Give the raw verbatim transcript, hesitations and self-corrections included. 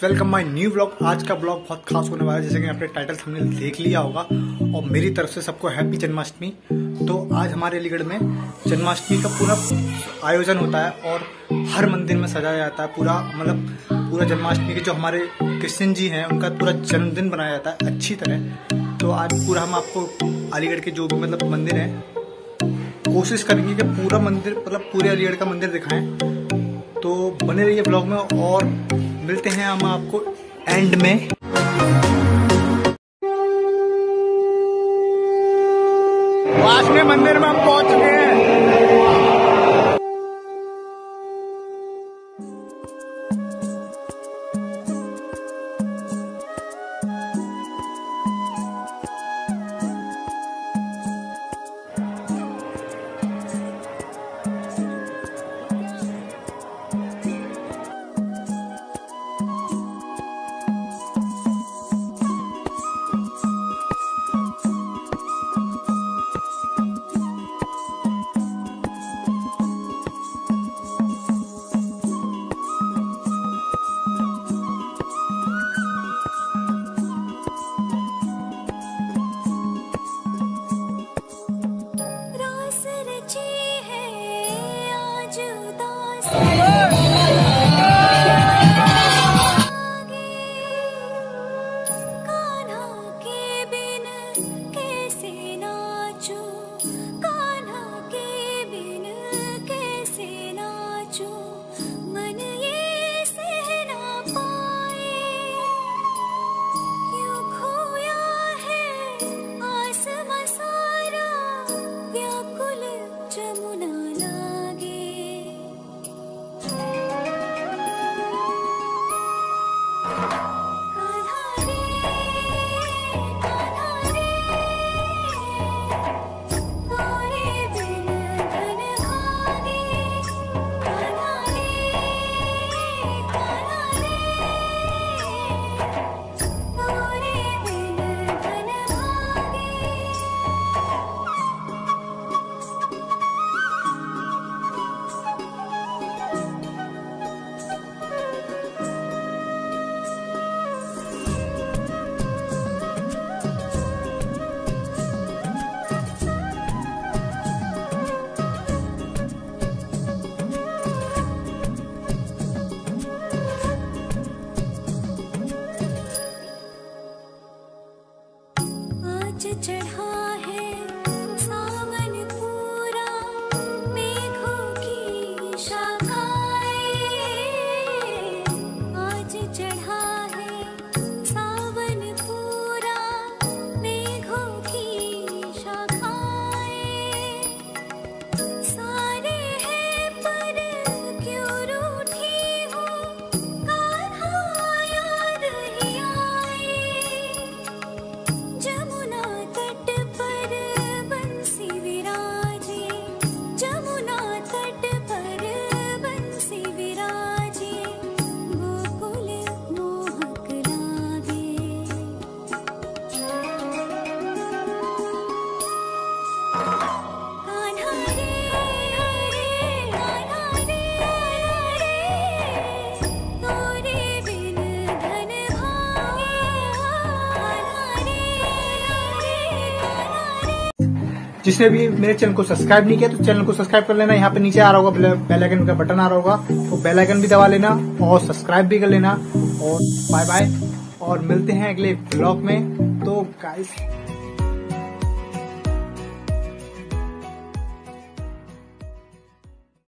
Welcome my new vlog. आज का blog बहुत खास होने वाला है, जैसे कि आपने टाइटल थंबनेल देख लिया होगा। और मेरी तरफ से सबको हैप्पी जन्माष्टमी। तो आज हमारे अलीगढ़ में जन्माष्टमी का पूरा आयोजन होता है और हर मंदिर में सजाया जाता है पूरा, मतलब पूरा जन्माष्टमी के जो हमारे कृष्ण जी हैं उनका पूरा जन्मदिन बनाया जाता है अच्छी तरह। तो आज पूरा हम आपको अलीगढ़ के जो भी मतलब मंदिर हैं कोशिश करेंगे कि पूरा मंदिर मतलब पूरे अलीगढ़ का मंदिर दिखाएं। तो बने रहिए ब्लॉग में और मिलते हैं हम आपको एंड में। वासने मंदिर में हम पहुंच चुके हैं। चढ़ा है सावन पूरा मेघों की शाखाएं, आज चढ़ा है सावन पूरा मेघों की शाखाएं, सारे हैं पर क्यों रूठी हो कान्हा याद ही आए, जमुना तट पर बंसी विराजे, जमुना तट पर बंसी विराजे, गोकुल मोहक लागे। कान्हा रे कान्हा रे तोरे बिन धन भागे, कान्हा रे। जिसने भी मेरे चैनल को सब्सक्राइब नहीं किया तो चैनल को सब्सक्राइब कर लेना। यहाँ पे नीचे आ रहा होगा बेल आइकन का बटन आ रहा होगा, तो बेल आइकन भी दबा लेना और सब्सक्राइब भी कर लेना। और बाय बाय और मिलते हैं अगले ब्लॉग में। तो गाइस